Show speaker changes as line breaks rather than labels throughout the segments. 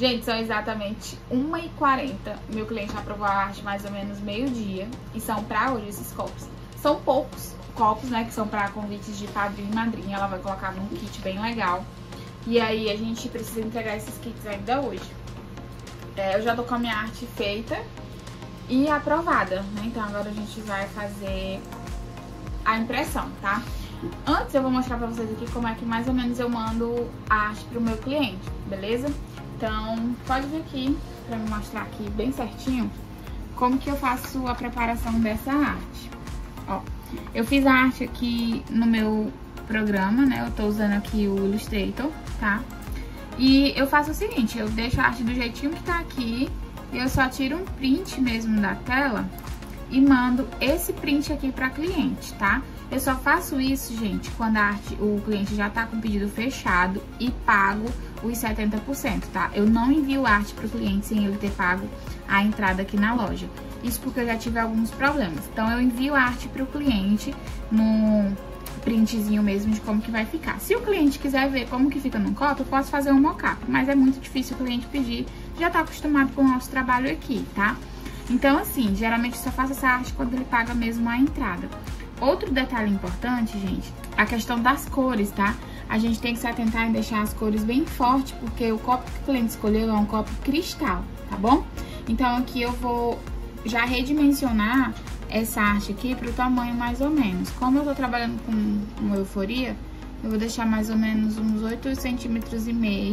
Gente, são exatamente 1h40. Meu cliente aprovou a arte mais ou menos meio-dia. E são pra hoje esses copos. São poucos copos, né, que são pra convites de padrinho e madrinha. Ela vai colocar num kit bem legal. E aí a gente precisa entregar esses kits ainda hoje. Eu já tô com a minha arte feita e aprovada, né? Então agora a gente vai fazer a impressão, tá? Antes eu vou mostrar pra vocês aqui como é que mais ou menos eu mando a arte pro meu cliente, beleza? Então pode vir aqui pra me mostrar aqui bem certinho como que eu faço a preparação dessa arte. Ó, eu fiz a arte aqui no meu programa, né? Eu tô usando aqui o Illustrator, tá? E eu faço o seguinte, eu deixo a arte do jeitinho que tá aqui, e eu só tiro um print mesmo da tela e mando esse print aqui pra cliente, tá? Eu só faço isso, gente, quando o cliente já tá com o pedido fechado e pago os 70%, tá? Eu não envio arte pro cliente sem ele ter pago a entrada aqui na loja. Isso porque eu já tive alguns problemas. Então, eu envio a arte pro cliente no printzinho mesmo de como que vai ficar. Se o cliente quiser ver como que fica num copo, eu posso fazer um mockup, mas é muito difícil o cliente pedir, já tá acostumado com o nosso trabalho aqui, tá? Então, assim, geralmente eu só faço essa arte quando ele paga mesmo a entrada. Outro detalhe importante, gente, a questão das cores, tá? A gente tem que se atentar em deixar as cores bem fortes, porque o copo que o cliente escolheu é um copo cristal, tá bom? Então, aqui eu vou já redimensionar essa arte aqui pro tamanho mais ou menos. Como eu tô trabalhando com uma euforia, eu vou deixar mais ou menos uns 8,5 centímetros.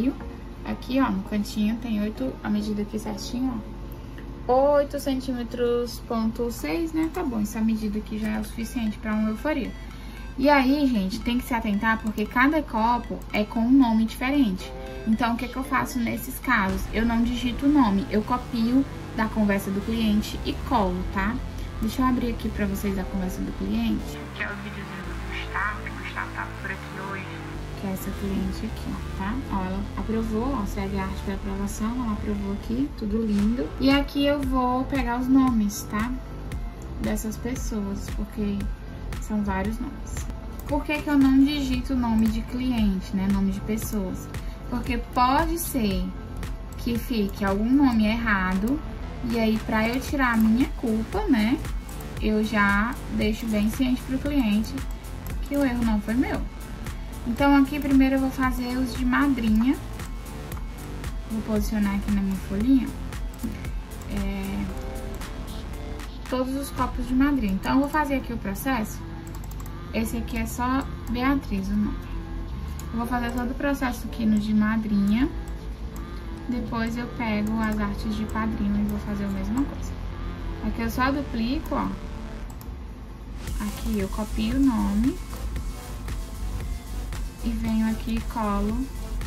Aqui, ó, no cantinho tem 8, a medida aqui certinho, ó. 8,6 centímetros, né? Tá bom, essa medida aqui já é o suficiente pra uma euforia. E aí, gente, tem que se atentar porque cada copo é com um nome diferente. Então, o que que eu faço nesses casos? Eu não digito o nome, eu copio da conversa do cliente e colo, tá? Deixa eu abrir aqui pra vocês a conversa do cliente. Que é o videozinho do Gustavo, que o Gustavo tá por aqui hoje. Que é essa cliente aqui, tá? Ó, ela aprovou, ó, segue a arte pra aprovação, ela aprovou aqui, tudo lindo. E aqui eu vou pegar os nomes, tá? Dessas pessoas, porque são vários nomes. Por que que eu não digito nome de cliente, né? Nome de pessoas? Porque pode ser que fique algum nome errado. E aí, pra eu tirar a minha culpa, né, eu já deixo bem ciente pro cliente que o erro não foi meu. Então, aqui primeiro eu vou fazer os de madrinha. Vou posicionar aqui na minha folhinha. Todos os copos de madrinha. Então, eu vou fazer aqui o processo. Esse aqui é só Beatriz, o nome. Eu vou fazer todo o processo aqui no de madrinha. Depois eu pego as artes de padrinho e vou fazer a mesma coisa. Aqui eu só duplico, ó. Aqui eu copio o nome. E venho aqui e colo.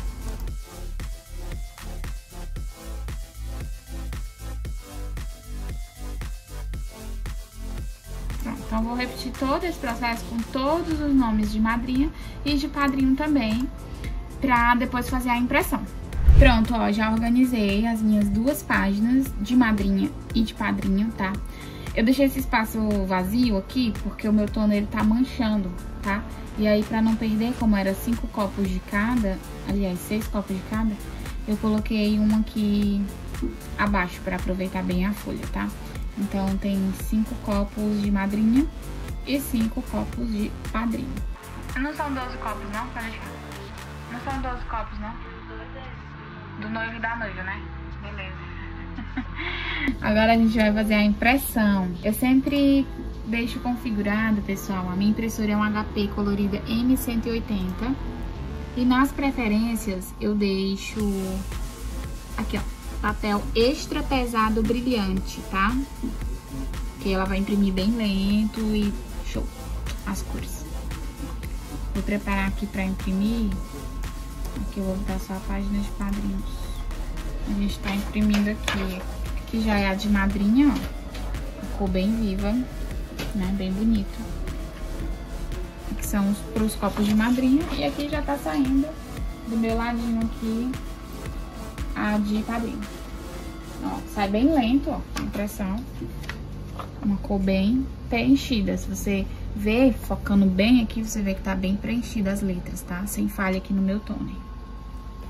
Pronto, então eu vou repetir todo esse processo com todos os nomes de madrinha e de padrinho também, pra depois fazer a impressão. Pronto, ó, já organizei as minhas 2 páginas de madrinha e de padrinho, tá? Eu deixei esse espaço vazio aqui porque o meu toner ele tá manchando, tá? E aí, pra não perder, como era 5 copos de cada, aliás, 6 copos de cada, eu coloquei uma aqui abaixo pra aproveitar bem a folha, tá? Então, tem 5 copos de madrinha e 5 copos de padrinho. Não são 12 copos, não? Não são 12 copos, não? Do noivo e da noiva, né? Beleza. Agora a gente vai fazer a impressão. Eu sempre deixo configurado, pessoal, a minha impressora é um HP colorida M180. E nas preferências eu deixo aqui, ó, papel extra pesado brilhante, tá? Que ela vai imprimir bem lento e show as cores. Vou preparar aqui pra imprimir. Aqui eu vou botar só a página de padrinhos. A gente tá imprimindo aqui. Aqui já é a de madrinha, ó. Ficou bem viva, né? Bem bonito. Aqui são pros copos de madrinha. E aqui já tá saindo do meu ladinho aqui a de padrinho. Ó, sai bem lento, ó, a impressão. Uma cor bem preenchida. Se você ver, focando bem aqui, você vê que tá bem preenchida as letras, tá? Sem falha aqui no meu toner.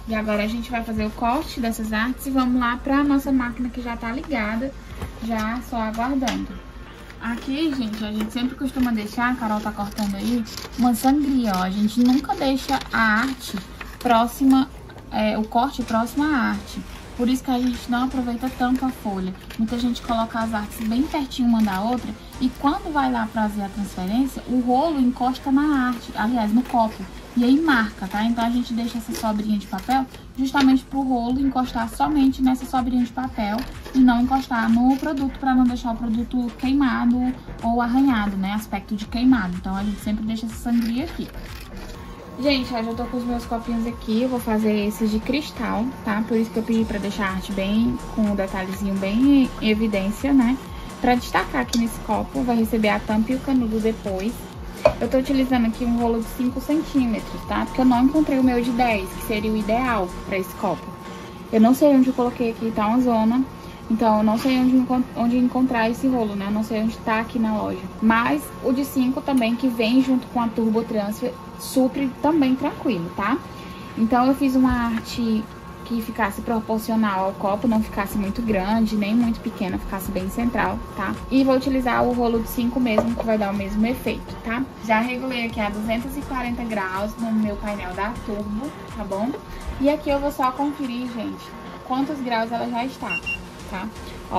E agora a gente vai fazer o corte dessas artes e vamos lá pra nossa máquina que já tá ligada, já só aguardando. Aqui, gente, a gente sempre costuma deixar, a Carol tá cortando aí, uma sangria, ó. A gente nunca deixa a arte próxima, o corte próximo à arte. Por isso que a gente não aproveita tanto a folha. Muita gente coloca as artes bem pertinho uma da outra e quando vai lá fazer a transferência, o rolo encosta na arte, aliás, no copo. E aí marca, tá? Então a gente deixa essa sobrinha de papel justamente pro rolo encostar somente nessa sobrinha de papel e não encostar no produto, pra não deixar o produto queimado ou arranhado, né? Aspecto de queimado. Então a gente sempre deixa essa sangria aqui. Gente, ó, já tô com os meus copinhos aqui, eu vou fazer esses de cristal, tá? Por isso que eu pedi pra deixar a arte bem, com um detalhezinho bem em evidência, né? Pra destacar aqui nesse copo, vai receber a tampa e o canudo depois. Eu tô utilizando aqui um rolo de 5 centímetros, tá? Porque eu não encontrei o meu de 10, que seria o ideal pra esse copo. Eu não sei onde eu coloquei aqui, tá uma zona. Então, eu não sei onde encontrar esse rolo, né? Eu não sei onde tá aqui na loja. Mas o de 5 também, que vem junto com a Turbo Transfer, supre também tranquilo, tá? Então, eu fiz uma arte que ficasse proporcional ao copo, não ficasse muito grande, nem muito pequena, ficasse bem central, tá? E vou utilizar o rolo de 5 mesmo, que vai dar o mesmo efeito, tá? Já regulei aqui a 240 graus no meu painel da Turbo, tá bom? E aqui eu vou só conferir, gente, quantos graus ela já está, tá? Ó,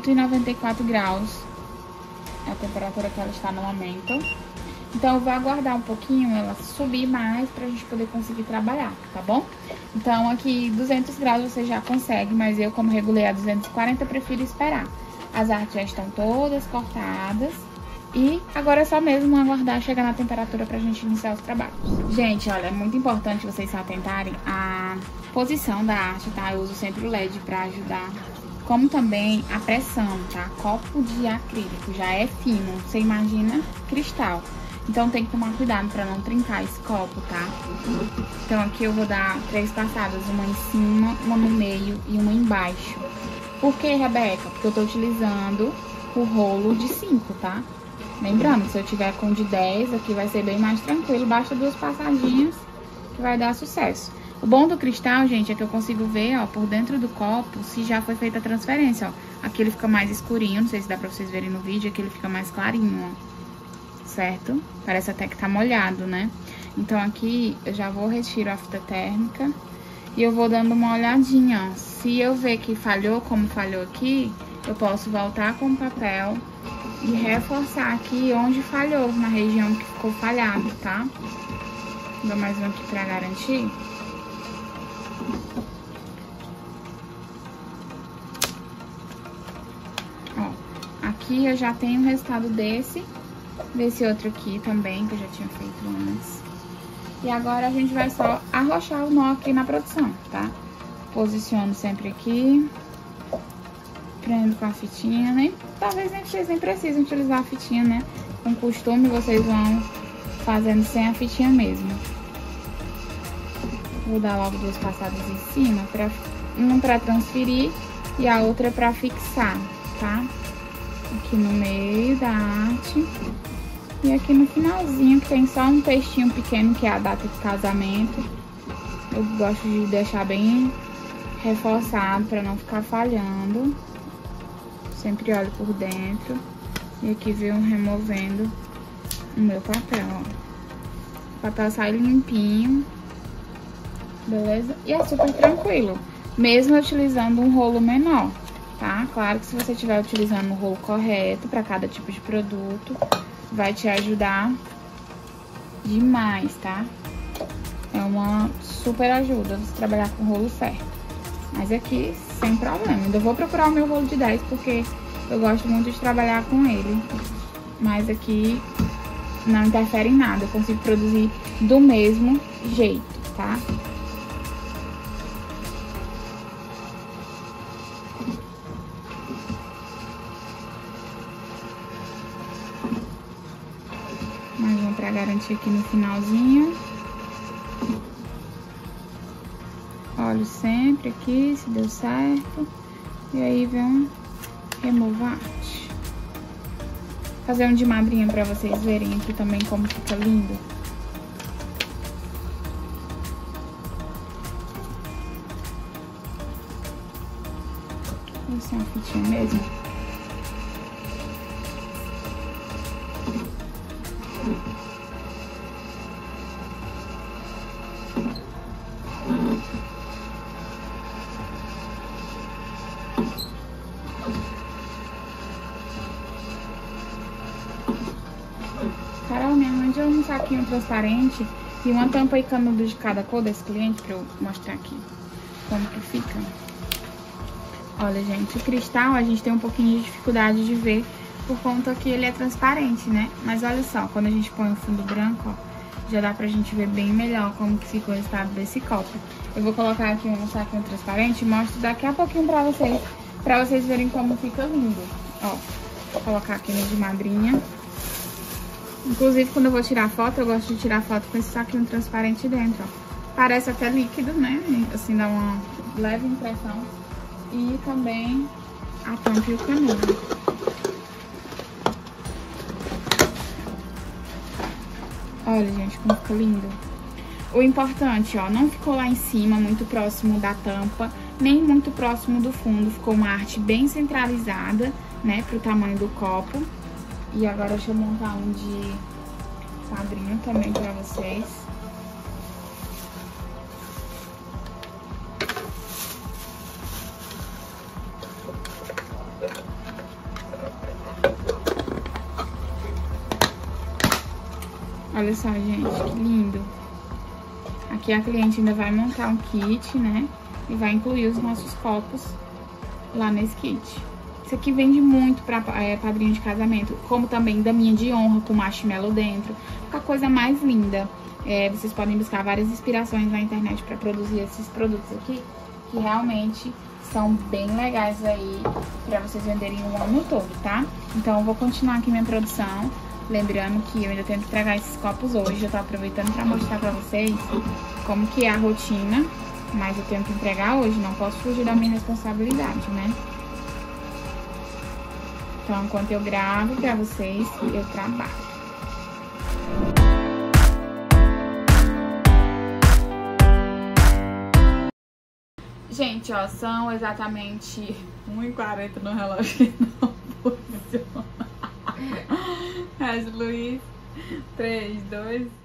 194 graus é a temperatura que ela está no momento. Então, eu vou aguardar um pouquinho ela subir mais pra gente poder conseguir trabalhar, tá bom? Então, aqui 200 graus você já consegue, mas eu, como regulei a 240, prefiro esperar. As artes já estão todas cortadas e agora é só mesmo aguardar chegar na temperatura pra gente iniciar os trabalhos. Gente, olha, é muito importante vocês se atentarem à posição da arte, tá? Eu uso sempre o LED pra ajudar. Como também a pressão, tá? Copo de acrílico já é fino, você imagina cristal. Então tem que tomar cuidado pra não trincar esse copo, tá? Então aqui eu vou dar 3 passadas, uma em cima, uma no meio e uma embaixo. Por que, Rebeca? Porque eu tô utilizando o rolo de 5, tá? Lembrando, se eu tiver com de 10, aqui vai ser bem mais tranquilo, basta 2 passadinhas que vai dar sucesso. O bom do cristal, gente, é que eu consigo ver, ó, por dentro do copo, se já foi feita a transferência, ó. Aqui ele fica mais escurinho, não sei se dá pra vocês verem no vídeo, aqui ele fica mais clarinho, ó. Certo? Parece até que tá molhado, né? Então aqui eu já vou retirar a fita térmica e eu vou dando uma olhadinha, ó. Se eu ver que falhou, como falhou aqui, eu posso voltar com o papel e reforçar aqui onde falhou, na região que ficou falhado, tá? Vou dar mais um aqui pra garantir. Ó, aqui eu já tenho o resultado desse outro aqui também, que eu já tinha feito antes. E agora a gente vai só arrochar o nó aqui na produção, tá? Posiciono sempre aqui. Prendo com a fitinha, talvez vocês nem precisem utilizar a fitinha, né? Com costume vocês vão fazendo sem a fitinha mesmo. Vou dar logo 2 passadas em cima, uma pra transferir e a outra pra fixar, tá? Aqui no meio da arte. E aqui no finalzinho, que tem só um textinho pequeno, que é a data de casamento. Eu gosto de deixar bem reforçado pra não ficar falhando. Sempre olho por dentro. E aqui venho removendo o meu papel, ó. O papel sai limpinho. Beleza? E é super tranquilo, mesmo utilizando um rolo menor, tá? Claro que se você estiver utilizando o rolo correto para cada tipo de produto, vai te ajudar demais, tá? É uma super ajuda você trabalhar com o rolo certo. Mas aqui, sem problema. Ainda vou procurar o meu rolo de 10, porque eu gosto muito de trabalhar com ele. Mas aqui não interfere em nada, eu consigo produzir do mesmo jeito, tá? Mais um pra garantir aqui no finalzinho. Olho sempre aqui, se deu certo. E aí vem remover a arte. Fazer um de madrinha pra vocês verem aqui também como fica lindo. ser uma fitinha mesmo. Carol, me arranja um saquinho transparente e uma tampa e canudo de cada cor desse cliente pra eu mostrar aqui como que fica. Olha, gente, o cristal a gente tem um pouquinho de dificuldade de ver por conta que ele é transparente, né? Mas olha só, quando a gente põe o fundo branco, ó, já dá pra gente ver bem melhor como que fica o estado desse copo. Eu vou colocar aqui um saquinho transparente e mostro daqui a pouquinho pra vocês verem como fica lindo. Ó, vou colocar aqui no de madrinha. Inclusive, quando eu vou tirar foto, eu gosto de tirar foto com esse saquinho transparente dentro, ó. Parece até líquido, né? Assim, dá uma leve impressão. E também a tampa e o canudo. Olha, gente, como fica lindo. O importante, ó, não ficou lá em cima, muito próximo da tampa, nem muito próximo do fundo. Ficou uma arte bem centralizada, né, pro tamanho do copo. E agora deixa eu montar um de padrinho também pra vocês. Olha só, gente, que lindo. Aqui a cliente ainda vai montar um kit, né? E vai incluir os nossos copos lá nesse kit. Isso aqui vende muito pra padrinho de casamento, como também daminha de honra com marshmallow dentro. Fica a coisa mais linda. Vocês podem buscar várias inspirações na internet pra produzir esses produtos aqui, que realmente são bem legais aí pra vocês venderem o ano todo, tá? Então eu vou continuar aqui minha produção. Lembrando que eu ainda tenho que entregar esses copos hoje. Eu tô aproveitando pra mostrar pra vocês como que é a rotina. Mas eu tenho que entregar hoje, não posso fugir da minha responsabilidade, né? Então, enquanto eu gravo pra vocês, eu trabalho. Gente, ó, são exatamente 1h40 no relógio que não funciona. Mas, Luiz, 3, 2...